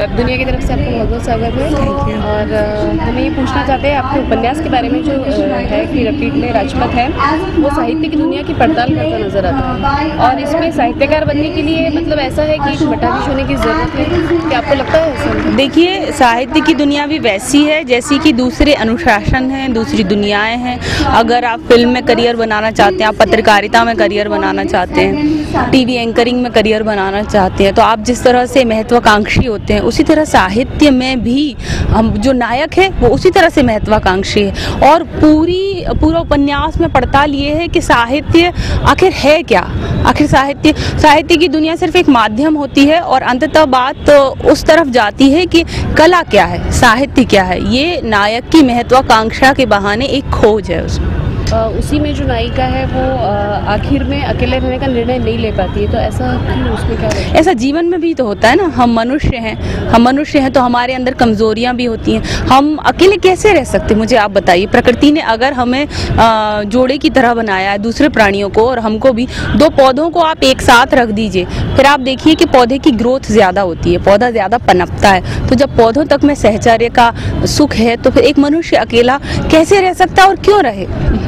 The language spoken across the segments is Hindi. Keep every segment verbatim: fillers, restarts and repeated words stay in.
वेब दुनिया की तरफ से आपका बहुत बहुत स्वागत है। और uh, हमें ये पूछना चाहते हैं आपके उपन्यास के बारे में जो uh, है कि रफीक में राजपथ है वो साहित्य की दुनिया की पड़ताल करता नजर आता है और इसमें साहित्यकार बनने के लिए मतलब ऐसा है कि मटाधीश होने की ज़रूरत है, क्या आपको लगता है ऐसा? देखिए, साहित्य की दुनिया भी वैसी है जैसी कि दूसरे अनुशासन हैं, दूसरी दुनियाएं हैं। अगर आप फिल्म में करियर बनाना चाहते हैं, आप पत्रकारिता में करियर बनाना चाहते हैं, टीवी एंकरिंग में करियर बनाना चाहते हैं, तो आप जिस तरह से महत्वाकांक्षी होते हैं उसी तरह साहित्य में भी हम जो नायक है वो उसी तरह से महत्वाकांक्षी है। और पूरी पूरा उपन्यास में पड़ताल ये है कि साहित्य आखिर है क्या। आखिर साहित्य साहित्य की दुनिया सिर्फ एक माध्यम होती है और अंततः बात उस तरफ जाती है कि कला क्या है, साहित्य क्या है। ये नायक की महत्वाकांक्षा के बहाने एक खोज है उसमें। उसी में जो नायिका है वो आखिर में अकेले रहने का निर्णय नहीं ले पाती है, तो ऐसा क्यों, उसमें क्या है? ऐसा जीवन में भी तो होता है ना। हम मनुष्य हैं हम मनुष्य हैं तो हमारे अंदर कमजोरियां भी होती हैं। हम अकेले कैसे रह सकते, मुझे आप बताइए। प्रकृति ने अगर हमें जोड़े की तरह बनाया है, दूसरे प्राणियों को और हमको भी, दो पौधों को आप एक साथ रख दीजिए, फिर आप देखिए कि पौधे की ग्रोथ ज़्यादा होती है, पौधा ज़्यादा पनपता है। तो जब पौधों तक में सहचर्य का सुख है तो फिर एक मनुष्य अकेला कैसे रह सकता है और क्यों रहे।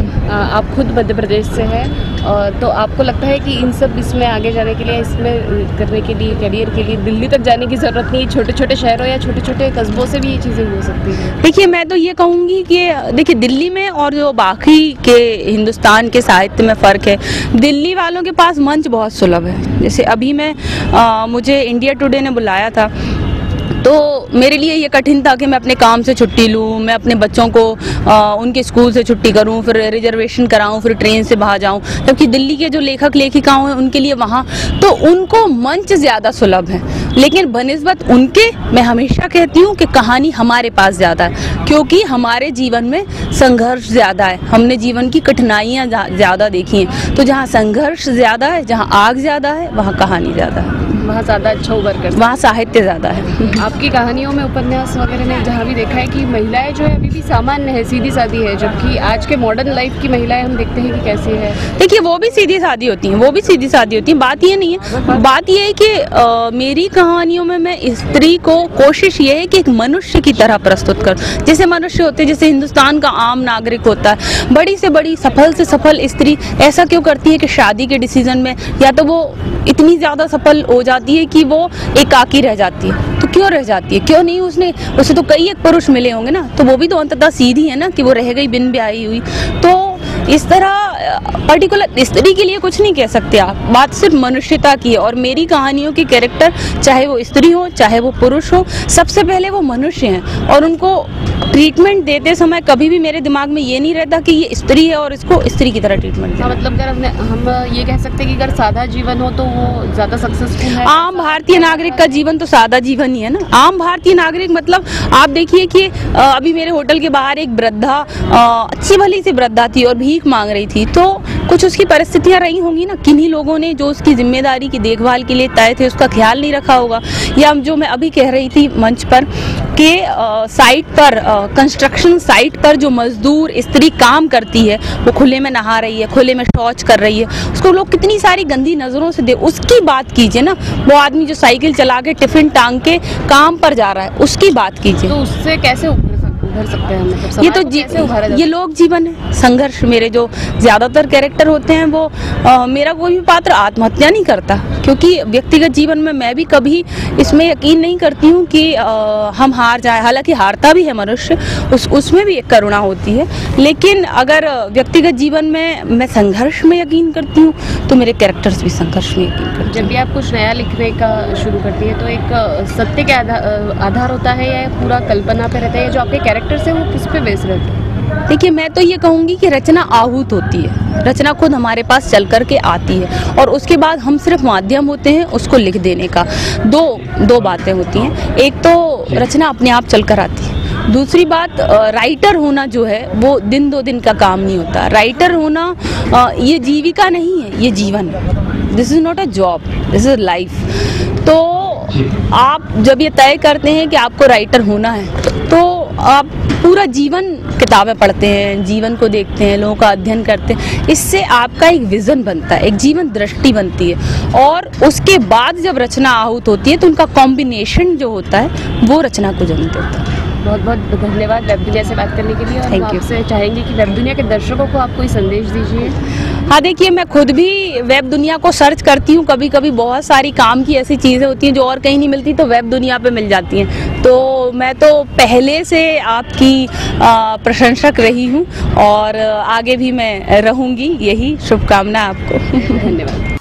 आप खुद मध्य प्रदेश से हैं, तो आपको लगता है कि इन सब इसमें आगे जाने के लिए, इसमें करने के लिए, करियर के लिए दिल्ली तक जाने की ज़रूरत नहीं, छोटे छोटे शहरों या छोटे छोटे कस्बों से भी ये चीज़ें हो सकती हैं? देखिए, मैं तो ये कहूँगी कि देखिए दिल्ली में और जो बाकी के हिंदुस्तान के साहित्य में फ़र्क है। दिल्ली वालों के पास मंच बहुत सुलभ है। जैसे अभी मैं आ, मुझे इंडिया टुडे ने बुलाया था तो मेरे लिए ये कठिन था कि मैं अपने काम से छुट्टी लूँ, मैं अपने बच्चों को आ, उनके स्कूल से छुट्टी करूँ, फिर रिजर्वेशन कराऊँ, फिर ट्रेन से बाहर जाऊँ। जबकि दिल्ली के जो लेखक लेखिकाओं हैं उनके लिए वहाँ तो उनको मंच ज़्यादा सुलभ है। लेकिन बनिस्बत उनके मैं हमेशा कहती हूँ कि कहानी हमारे पास ज़्यादा है, क्योंकि हमारे जीवन में संघर्ष ज़्यादा है। हमने जीवन की कठिनाइयाँ ज़्यादा देखी हैं। तो जहाँ संघर्ष ज़्यादा है, जहाँ आग ज़्यादा है, वहाँ कहानी ज़्यादा है, वहाँ ज़्यादा अच्छा उभर कर, वहाँ साहित्य ज़्यादा है। आपकी कहानियों में, उपन्यास वगैरह ने जहाँ भी देखा है कि महिलाएं जो है अभी भी सामान्य है, सीधी सादी है, जबकि आज के मॉडर्न लाइफ की महिलाएं हम देखते हैं कि कैसी है। देखिए, वो भी सीधी सादी होती हैं, वो भी सीधी सादी होती हैं। बात ये नहीं है, बात ये है कि आ, मेरी कहानियों में मैं स्त्री को कोशिश ये है कि एक मनुष्य की तरह प्रस्तुत करूं। जैसे मनुष्य होते हैं, जैसे हिंदुस्तान का आम नागरिक होता है, बड़ी से बड़ी सफल से सफल स्त्री ऐसा क्यों करती है कि शादी के डिसीजन में या तो वो इतनी ज़्यादा सफल हो जाती है कि वो एकाकी रह जाती है। तो क्यों रह जाती है, क्यों नहीं? उसने उसे तो कई एक पुरुष मिले होंगे ना, तो वो भी तो अंततः सीधी है ना कि वो रह गई बिन ब्याही हुई। तो इस तरह पर्टिकुलर स्त्री के लिए कुछ नहीं कह सकते आप, बात सिर्फ मनुष्यता की है। और मेरी कहानियों के कैरेक्टर, चाहे वो स्त्री हो चाहे वो पुरुष हो, सबसे पहले वो मनुष्य हैं। और उनको ट्रीटमेंट देते समय कभी भी मेरे दिमाग में ये नहीं रहता कि ये स्त्री है और इसको स्त्री की तरह ट्रीटमेंट देना। मतलब अगर हमने हम ये कह सकते हैं कि अगर सादा जीवन हो तो वो ज़्यादा सक्सेसफुल है। आम भारतीय नागरिक का जीवन तो सादा जीवन ही है ना। आम भारतीय नागरिक मतलब आप देखिए कि अभी मेरे होटल के बाहर एक वृद्धा, अच्छी भली सी वृद्धा थी और भीख मांग रही थी। तो कुछ उसकी परिस्थितियां रही होंगी ना, किन्हीं लोगों ने जो उसकी जिम्मेदारी की देखभाल के लिए तय थे उसका ख्याल नहीं रखा होगा। या जो मैं अभी कह रही थी मंच पर कि साइट पर, कंस्ट्रक्शन साइट पर जो मजदूर स्त्री काम करती है, वो खुले में नहा रही है, खुले में शौच कर रही है, उसको लोग कितनी सारी गंदी नज़रों से दे, उसकी बात कीजिए ना। वो आदमी जो साइकिल चला के टिफिन टांग के काम पर जा रहा है, उसकी बात कीजिए। तो उससे कैसे उभर सकते हैं? मतलब ये तो ये लोक जीवन है, संघर्ष। मेरे जो ज़्यादातर कैरेक्टर होते हैं वो आ, मेरा कोई भी पात्र आत्महत्या नहीं करता, क्योंकि व्यक्तिगत जीवन में मैं भी कभी इसमें यकीन नहीं करती हूँ कि आ, हम हार जाए। हालांकि हारता भी है मनुष्य, उस उसमें भी एक करुणा होती है। लेकिन अगर व्यक्तिगत जीवन में मैं संघर्ष में यकीन करती हूँ तो मेरे कैरेक्टर्स भी संघर्ष में यकीन करते हैं। जब भी आप कुछ नया लिखने का शुरू करती है तो एक सत्य के आधार आधार होता है या पूरा कल्पना पे रहता है? जो आपके कैरेक्टर्स हैं वो किस पे बेस रहते हैं? देखिए, मैं तो ये कहूँगी कि रचना आहूत होती है, रचना खुद हमारे पास चल कर के आती है और उसके बाद हम सिर्फ माध्यम होते हैं उसको लिख देने का। दो दो बातें होती हैं, एक तो रचना अपने आप चल कर आती है, दूसरी बात राइटर होना जो है वो दिन दो दिन का काम नहीं होता। राइटर होना ये जीविका नहीं है, ये जीवन है। This is not a job, this is life. तो आप जब ये तय करते हैं कि आपको राइटर होना है तो आप पूरा जीवन किताबें पढ़ते हैं, जीवन को देखते हैं, लोगों का अध्ययन करते हैं, इससे आपका एक विजन बनता है, एक जीवन दृष्टि बनती है, और उसके बाद जब रचना आहूत होती है तो उनका कॉम्बिनेशन जो होता है वो रचना को जन्म देता है। बहुत बहुत धन्यवाद वेब दुनिया से बात करने के लिए, और हम आपसे चाहेंगे कि वेब दुनिया के दर्शकों को आप कोई संदेश दीजिए। हाँ, देखिए, मैं खुद भी वेब दुनिया को सर्च करती हूँ, कभी कभी बहुत सारी काम की ऐसी चीज़ें होती हैं जो और कहीं नहीं मिलती तो वेब दुनिया पे मिल जाती हैं। तो मैं तो पहले से आपकी प्रशंसक रही हूँ और आगे भी मैं रहूँगी, यही शुभकामना आपको। धन्यवाद।